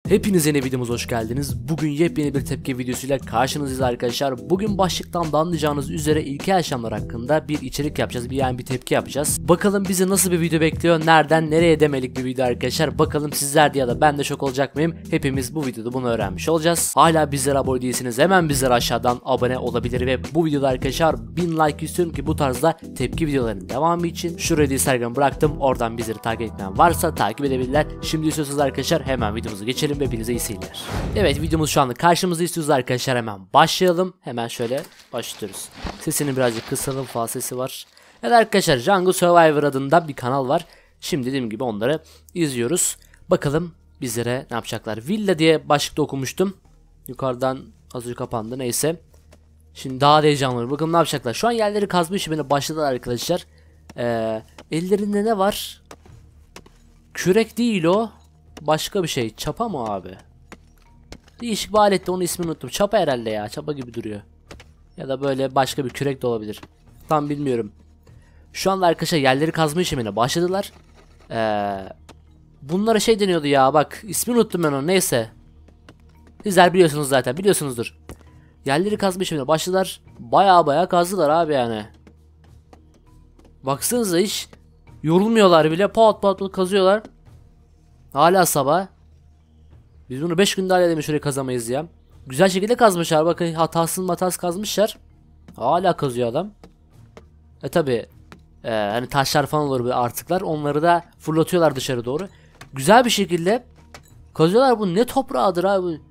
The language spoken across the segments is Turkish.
Hepiniz yeni videomuza hoş geldiniz. Bugün yepyeni bir tepki videosuyla karşınızdayız arkadaşlar. Bugün başlıktan da anlayacağınız üzere ilkel yaşamlar hakkında bir içerik yapacağız. Bir tepki yapacağız. Bakalım bizi nasıl bir video bekliyor, nereden nereye demelik bir video arkadaşlar. Bakalım sizler de ya da ben de şok olacak mıyım? Hepimiz bu videoda bunu öğrenmiş olacağız. Hala bizlere abone değilseniz hemen bizlere aşağıdan abone olabilir ve bu videoda arkadaşlar 1000 like istiyorum ki bu tarzda tepki videolarının devamı için. Şuraya Instagram bıraktım. Oradan bizleri takip etmeyen varsa takip edebilirler. Şimdi istiyorsanız arkadaşlar hemen videomuza geçelim ve hepinize iyi seyirler. Evet, videomuz şu anda karşımızda, istiyoruz arkadaşlar, hemen başlayalım. Hemen şöyle başlıyoruz. Sesini birazcık kısalım, fazla sesi var. Evet arkadaşlar, Jungle Survivor adında bir kanal var. Şimdi dediğim gibi onları izliyoruz. Bakalım bizlere ne yapacaklar. Villa diye başlıkta okumuştum. Yukarıdan az önce kapandı, neyse. Şimdi daha da heyecanlı. Bakalım ne yapacaklar. Şu an yerleri kazma işlemine başladılar arkadaşlar. Ellerinde ne var? Kürek değil o. Başka bir şey. Çapa mı abi? Değişik bir aletle, onun ismini unuttum. Çapa herhalde ya. Çapa gibi duruyor. Ya da böyle başka bir kürek de olabilir. Tam bilmiyorum. Şu anda arkadaşlar yerleri kazma işlemine başladılar. Bunlara şey deniyordu ya, bak ismini unuttum ben onu, neyse. Sizler biliyorsunuz zaten, biliyorsunuzdur. Yerleri kazma işlemine başladılar. Baya kazdılar abi yani. Baksanıza, hiç yorulmuyorlar bile. Pat pat kazıyorlar. Hala sabah. Biz bunu 5 günde halledemiş, şöyle kazamayız ya. Güzel şekilde kazmışlar, bakın hatasız kazmışlar. Hala kazıyor adam. Tabi hani taşlar falan olur, bir artıklar, onları da fırlatıyorlar dışarı doğru. Güzel bir şekilde kazıyorlar. Bu ne toprağıdır abi.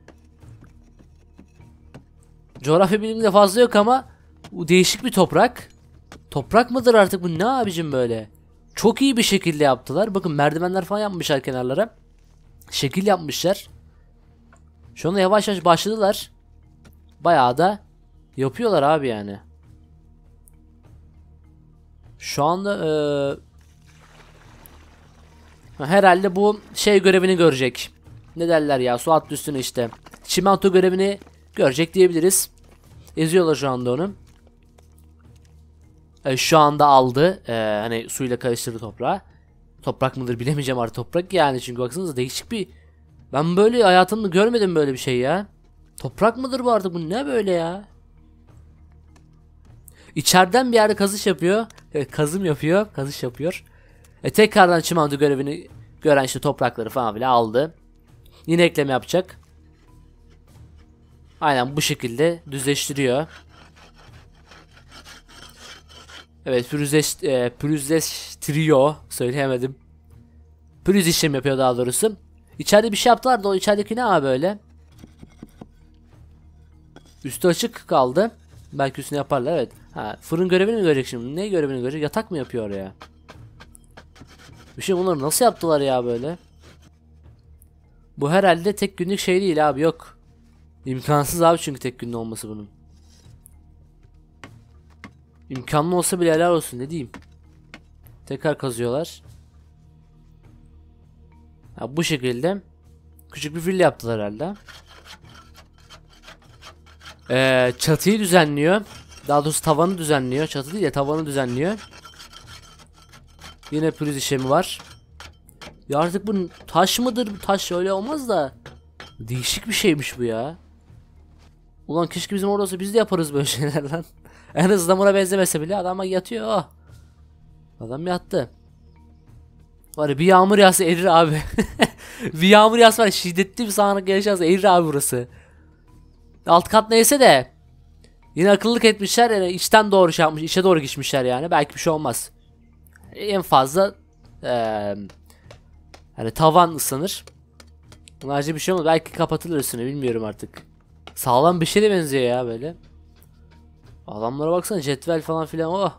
Coğrafya biliminde fazla yok ama bu değişik bir toprak. Toprak mıdır artık bu, ne abicim böyle. Çok iyi bir şekilde yaptılar. Bakın merdivenler falan yapmışlar kenarlara. Şekil yapmışlar. Şu anda yavaş yavaş başladılar. Bayağı da yapıyorlar abi yani. Şu anda herhalde bu şey görevini görecek. Ne derler ya, su attı üstüne işte. Çimento görevini görecek diyebiliriz. Eziyorlar şu anda onu. Şu anda aldı. Hani suyla karıştırdı toprağı. Toprak mıdır bilemeyeceğim artık, toprak yani, çünkü baksanıza değişik bir. Ben böyle hayatımda görmedim böyle bir şey ya. Toprak mıdır bu artık, bu ne böyle ya? İçeriden bir yerde kazış yapıyor. Kazım yapıyor. Kazış yapıyor. Tekrardan çimento görevini gören işte toprakları falan bile aldı. Yine ekleme yapacak. Aynen bu şekilde düzleştiriyor. Evet, pürüzleştiriyor. Söyleyemedim. Pürüz işlem yapıyor daha doğrusu. İçeride bir şey yaptılar da o içerideki ne abi böyle? Üstü açık kaldı. Belki üstünü yaparlar, evet. Fırın görevini mi görecek şimdi? Ne görevini görecek? Yatak mı yapıyor oraya? Bir şey, bunları nasıl yaptılar ya böyle? Bu herhalde tek günlük şey değil abi, yok. İmkansız abi, çünkü tek günlük olması bunun. İmkanlı olsa bile helal olsun, ne diyeyim. Tekrar kazıyorlar. Bu şekilde küçük bir villa yaptılar herhalde. Çatıyı düzenliyor. Daha doğrusu tavanı düzenliyor. Çatı değil de tavanı düzenliyor. Yine pürüz işlemi var. Ya artık bu taş mıdır? Taş öyle olmaz da. Değişik bir şeymiş bu ya. Ulan keşke bizim orada olsa, biz de yaparız böyle şeyler lan. En azından buna benzemese bile adama yatıyor. Oh. Adam yattı. Var ya, bir yağmur yağsa erir abi. Bir yağmur yağsa var, şiddetli bir sağanak yaşarsa erir abi burası. Alt kat neyse de yine akıllılık etmişler yani, içten doğru şey yapmış, içe doğru geçmişler yani, belki bir şey olmaz. En fazla hani tavan ıslanır. Bunlarca bir şey olmaz, belki kapatılır üstüne, bilmiyorum artık. Sağlam bir şeye benziyor ya böyle. Adamlara baksana, cetvel falan filan, oh.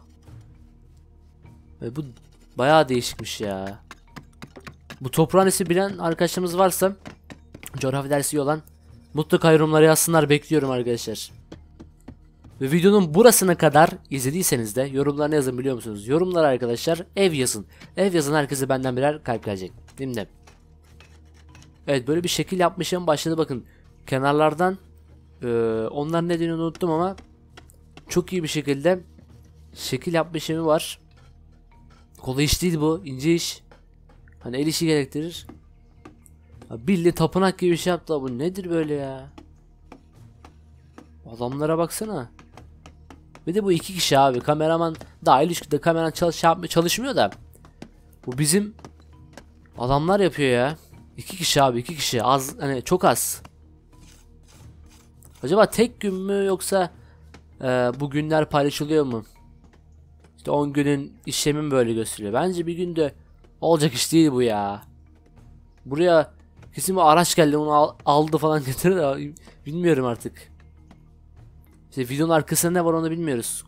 Bu bayağı değişikmiş ya. Bu toprağın ismi bilen arkadaşlarımız varsa, coğrafya dersi iyi olan, mutlaka yorumlara yazsınlar, bekliyorum arkadaşlar. Ve videonun burasına kadar izlediyseniz de yorumlarına yazın, biliyor musunuz? Yorumlara arkadaşlar ev yazın. Ev yazın, herkese benden birer kalp gelecek. Değil mi? Evet, böyle bir şekil yapmışım, başladı bakın. Kenarlardan onlar ne dediğini unuttum ama çok iyi bir şekilde şekil yapma işlemi var. Kolay iş değil bu, ince iş. Hani el işi gerektirir. Bildiğin tapınak gibi bir şey yaptılar. Bu nedir böyle ya? Adamlara baksana. Bir de bu iki kişi abi. Kameraman dahil, işte kameraman çalışmıyor da. Bu bizim adamlar yapıyor ya. İki kişi abi, iki kişi. Az, hani çok az. Acaba tek gün mü yoksa bu günler paylaşılıyor mu? İşte 10 günün işlemi mi böyle gösteriyor? Bence bir günde olacak iş değil bu ya. Buraya kesin bir araç geldi, onu aldı falan getirdi de bilmiyorum artık. İşte videonun arkasında ne var onu bilmiyoruz.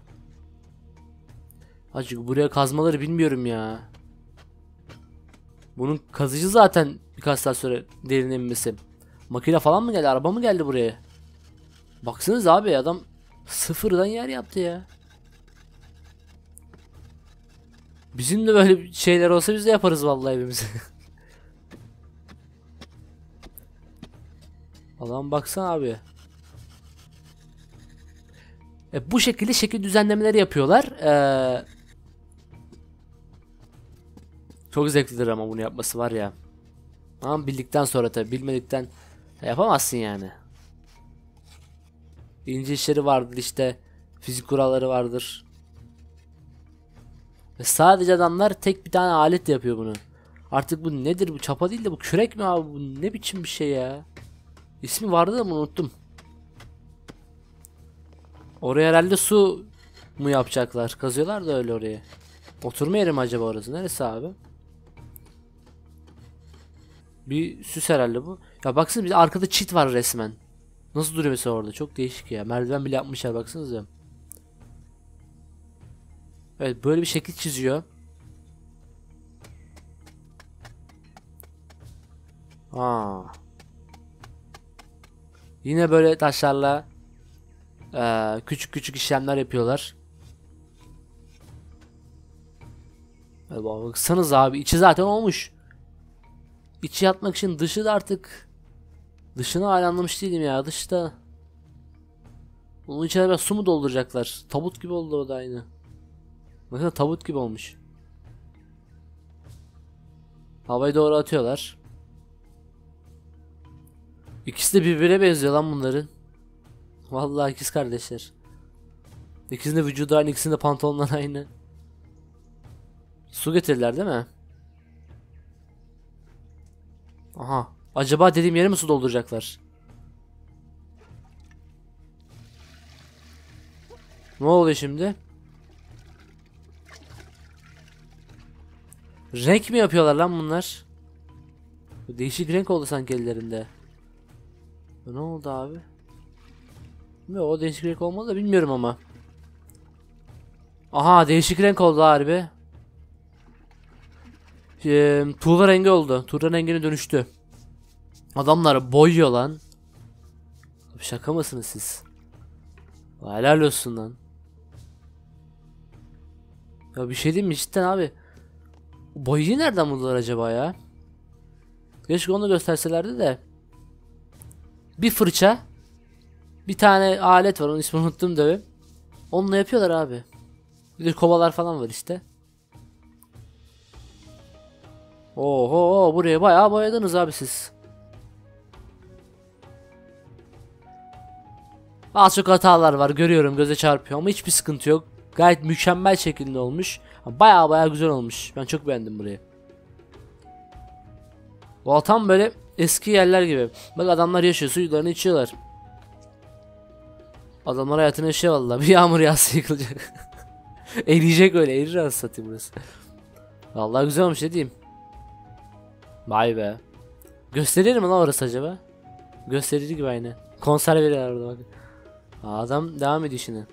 Hacı buraya kazmaları bilmiyorum ya. Bunun kazıcı zaten birkaç saat sonra derine inmesi. Makine falan mı geldi? Araba mı geldi buraya? Baksanız abi, adam sıfırdan yer yaptı ya. Bizim de böyle şeyler olsa biz de yaparız vallahi evimizi. Allah'ım baksana abi. Bu şekilde şekil düzenlemeleri yapıyorlar. Çok zevklidir ama bunu yapması var ya. Ama bildikten sonra tabi, bilmedikten yapamazsın yani. İnce işleri vardır işte. Fizik kuralları vardır. Ve sadece adamlar tek bir tane alet yapıyor bunu. Artık bu nedir? Bu çapa değil de bu kürek mi abi? Bu ne biçim bir şey ya? İsmi vardı da unuttum. Oraya herhalde su mu yapacaklar? Kazıyorlar da öyle oraya. Oturma yeri mi acaba orası? Neresi abi? Bir süs herhalde bu. Ya baksana, bir arkada çit var resmen. Nasıl duruyor mesela orada? Çok değişik ya. Merdiven bile yapmışlar, baksanıza. Evet, böyle bir şekil çiziyor. Aa. Yine böyle taşlarla küçük küçük işlemler yapıyorlar. Evet, baksanız abi, içi zaten olmuş. İçi yatmak için, dışı da artık. Dışını hala anlamış değilim ya. Dışta. Bunun içine biraz su mu dolduracaklar? Tabut gibi oldu o da aynı. Bakın, tabut gibi olmuş. Havaya doğru atıyorlar. İkisi de birbirine benziyor lan bunların. Vallahi ikiz kardeşler. İkisinin de vücudu aynı, ikisinin de pantolonlar aynı. Su getirdiler değil mi? Aha. Acaba dediğim yere mi su dolduracaklar? Ne oluyor şimdi? Renk mi yapıyorlar lan bunlar? Değişik renk oldu sanki ellerinde. Ne oldu abi? Yok, o değişik renk olmadı da bilmiyorum ama. Aha, değişik renk oldu harbi. Tuğla rengi oldu. Tuğla rengine dönüştü. Adamlar boyuyor lan. Şaka mısınız siz? Helal olsun lan. Ya bir şey diyeyim mi cidden abi? Boyayı nereden buldular acaba ya? Keşke onu gösterselerdi de. Bir fırça. Bir tane alet var, onun ismini unuttum da. Onunla yapıyorlar abi. Bir de kovalar falan var işte. Oho, buraya bayağı boyadınız abi siz. Az çok hatalar var, görüyorum, göze çarpıyor ama hiçbir sıkıntı yok. Gayet mükemmel şekilde olmuş. Bayağı güzel olmuş. Ben çok beğendim burayı. Bu tam böyle eski yerler gibi. Bak, adamlar yaşıyor, suylarını içiyorlar. Adamlar hayatını yaşıyor vallahi. Bir yağmur yağsa yıkılacak. Eriyecek, öyle erir az satayım burası. Vallahi güzel olmuş, ne diyeyim. Vay be. Gösterir mi lan orası acaba? Gösterir gibi aynı. Konser veriyorlar orada bak. Adam devam ediyor işine.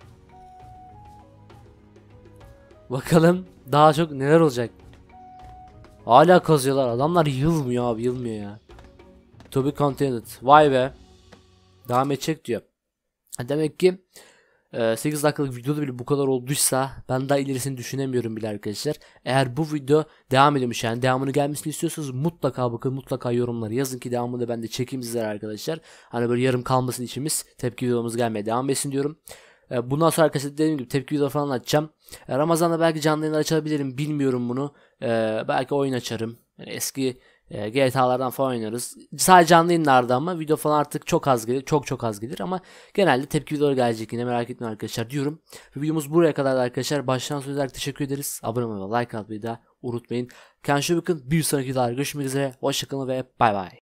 Bakalım daha çok neler olacak. Hala kazıyorlar. Adamlar yılmıyor abi, yılmıyor ya. To be continued. Vay be. Devam edecek diyor. Demek ki 8 dakikalık videoda bile bu kadar olduysa ben daha ilerisini düşünemiyorum bile arkadaşlar. Eğer bu video devam ediyormuş, yani devamını gelmesini istiyorsanız mutlaka bakın, mutlaka yorumları yazın ki devamını da ben de çekeyim sizlere arkadaşlar. Hani böyle yarım kalmasın içimiz, tepki videolarımız gelmeye devam etsin diyorum. Bundan sonra arkadaşlar dediğim gibi tepki videoları falan açacağım. Ramazan'da belki canlı yayınlar açabilirim, bilmiyorum bunu. Belki oyun açarım. Yani eski GTA'lardan falan oynarız. Sadece canlı yayınlarda ama video falan artık çok az gelir. Çok az gelir ama genelde tepki videoları gelecek yine, merak etmeyin arkadaşlar diyorum. Videomuz buraya kadar arkadaşlar. Baştan sona kadar teşekkür ederiz. Abone olmayı ve like atmayı da unutmayın. Kendinize bakın. Bir sonraki videoda görüşmek üzere. Hoşçakalın ve bay bay.